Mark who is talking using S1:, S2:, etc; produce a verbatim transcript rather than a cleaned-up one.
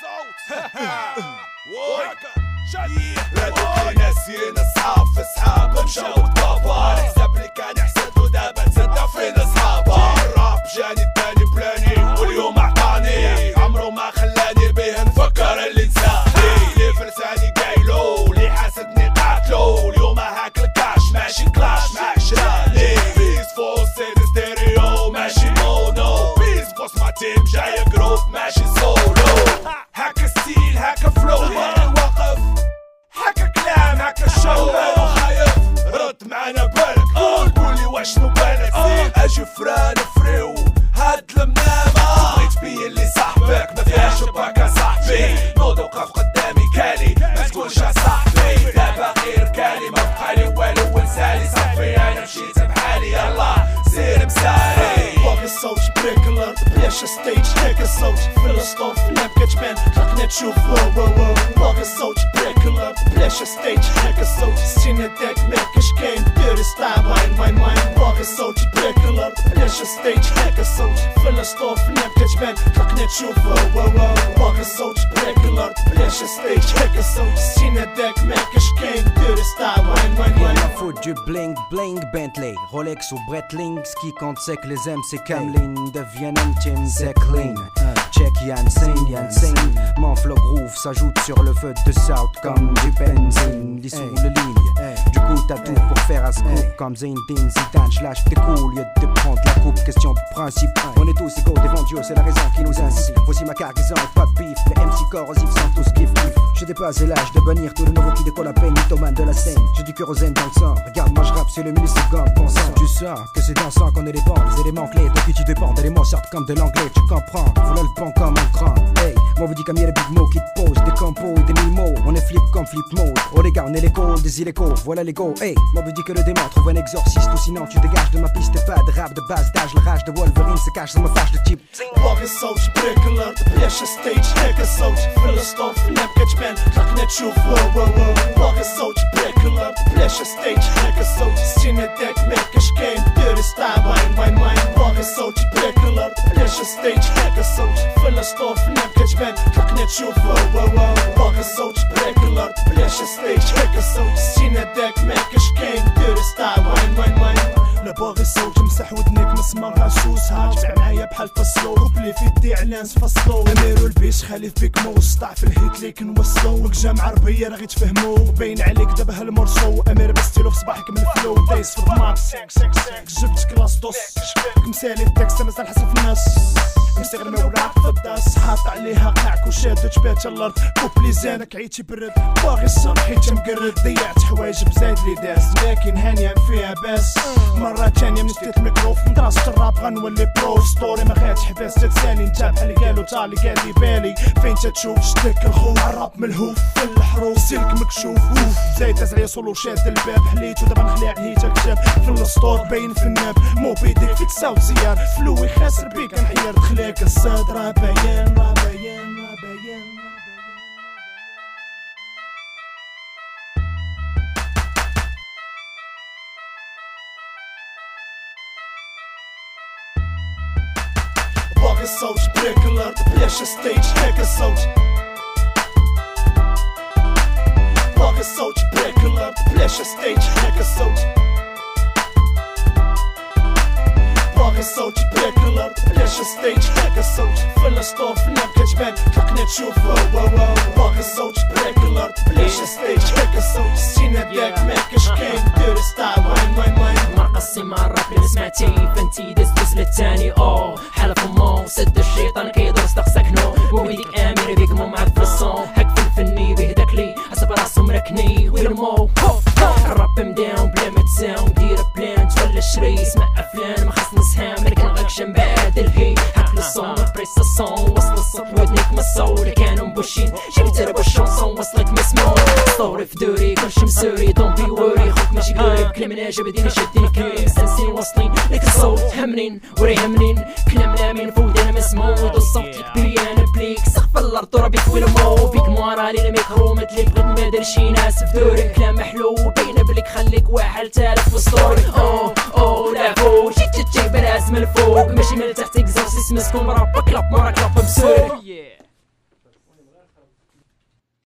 S1: الصوت رادت ناسيين اصحاب في اصحاب مشاو الطابا الحساب اللي كان حسد ودابا تزاد فين اصحابها الراب جاني التاني بلاني واليوم عطاني عمرو ما خلاني به نفكر اللي نساني اللي فرساني قايلو اللي حاسدني قاتلو اليوم هاك الكاش ماشي كلاش مع شراني بيس فوس سيد ستيريو ماشي مونو بيس فوس مع تيم جاي جروب ماشي سولو هاكا ستيل هاكا فلو واقف هاكا كلام هاكا شو مالو خايف رد معانا بالك قول قولي واشنو بالك اجي فران فريو هاد المنامة بغيت بيا اللي صاحبك ما فيهاش باكا صاحبي نوض وقف قدامي كالي ما تقولش صاحبي دابا غير كالي ما بقالي والو ونسالي صافي انا مشيت بحالي يلا سير مسالي باغي الصوت بريك الارض بلاش ستيج هيك الصوت في السطوف لا كتبان طلقنا تشوف واو واو واو باغي الصوت بريك الارض بلاش ستيج هيك الصوت ستين داك ماكاش كاين دير ستايل واين واين واين باغي الصوت بريك الارض بلاش ستيج هيك الصوت في السطوف لا كتبان طلقنا تشوف واو واو واو باغي الصوت بريك الارض بلاش ستيج هيك الصوت ستين داك ماكاش كاين دير ستايل واين واين واين
S2: faut du bling bling Bentley Rolex ou Breitling ce qui compte c'est que les M c'est Camlin deviennent intimes c'est clean check Yann Sing Yann Sing mon flow groove s'ajoute sur le feu de South comme du benzine dissout le ligne du coup t'as tout pour faire un scoop comme Zinedine Zidane je lâche tes coups lieu de prendre la coupe question de principe on est tous égaux devant Dieu c'est la raison qui nous incite voici ma cargaison pas de bif les M C corrosifs sont tous kiff kiff j'ai dépassé l'âge de bannir tout le nouveau qui décolle à peine mythomane de la scène j'ai du kérosène dans le sang regarde moi je rappe c'est le milliseconde consent tu sens que c'est dansant qu'on est les bons les éléments clés de qui tu dépends des mots sortent comme de l'anglais tu comprends voilà le bon comme un grand hey moi vous dis comme y'a les big mots qui te posent des compos et des mille mots on est flip comme flip mode oh les gars on est l'écho des illécos voilà les go hey moi vous dis que le démon trouve un exorciste ou sinon tu dégages de ma piste pas de rap de base d'âge le rage de Wolverine se cache dans ma fâche de type
S1: باغي الصوت بريك الارض بلاش ستيج هيك الصوت في السطوف لا كتبان طلقنا تشوف واو واو واو باغي الصوت بريك الارض بلاش ستيج هيك الصوت ستين داك ماكاش كاين دير ستايل واين واين واين باغي الصوت بريك الارض بلاش ستيج هيك الصوت في السطوف لا كتبان طلقنا تشوف واو واو واو باغي الصوت بريك الارض بلاش ستيج هيك الصوت ستين داك ماكاش كاين دير ستايل واين واين واين لا باغي الصوت مسح ودنيك مسمار عسوسها تبع معايا بحال فصلو كوبلي في يدي اعلان فصلو اميرو البيش خليف بيك موس طاع في الهيت لي كنوصلو وك جامعة عربية راه غيتفهمو باين عليك دابا هالمرسو امير بستيلو في صباحك من الفلو دايس في الضمار جبت كلاس دوس مسالي التكست مازال حسب الناس مستغرمة وراك في الداس حاط عليها قاعك وشادو جبات الارض كوبلي زانك عيتي برد باغي الصوت حيت مقرد ضيعت حوايج بزايد لي داس لكن هانية فيها باس مرة تانية من شديت الميكروف دراسة الراب غنولي برو ستوري ما غاتش حباس تتسالي انت بحال اللي قالو تا اللي قال لي بالي فين تتشوف شدك الخوف عالراب ملهوف في الحروف سلك مكشوف اوف زايد تزعي صولو شاد الباب حليت ودابا نخلع هيتا الكتاب في السطور باين في الناب مو بيديك في تساوت زيار فلوي خاسر بيك نحير دخليك الصاد راه باين راه باين راه باين باغي الصوت بريك الارض بلاش ستيج هيك الصوت باغي الصوت بريك الارض بلاش ستيج هيك الصوت باغي الصوت بريك الارض بلاش ستيج هيك الصوت في السطوف لا كتبان طلقنا تشوف واو واو واو باغي الصوت بريك الارض بلاش ستيج هيك الصوت ستين داك ماكاش كاين دير ستايل واين واين واين
S3: ما قصي مع الراب اللي سمعتي فانتي دز دز للتاني او حلف امو سد الشيطان كيدور صدق سكنو وبيديك امير بيك مو معاك في الصون حق في الفني بهداك لي حسب راسو مركني ويرمو الراب مداوم بلا ما تساوم دير بلان تولى الشري اسمع افلام ما خاص نسهام لكن غاكش نبادل هي حق الصون بريس الصون وصل الصوت ودنيك مصور كانوا مبوشين جبت ربا الشونسون وصلك مسموع صوري في دوري كلش مسوري دون بي وري خوك ماشي قريب كلام ناجا بديني شديني كريم سنسين واصلين لك الصوت همنين وري همنين كلام لامين فوق انا مسمود والصوت لك بيان بليك سقف الارض ورا بيك ويلمو بيك موارالي الميكرو مدلي بغيت ما دار شي ناس في دوري كلام محلو باينه بليك خليك واحد تالف في ستوري او او لا فوق شي تشي براس من الفوق ماشي من تحت اكزرسيس مسكون راب كلاب مرا كلاب مسوري نخرب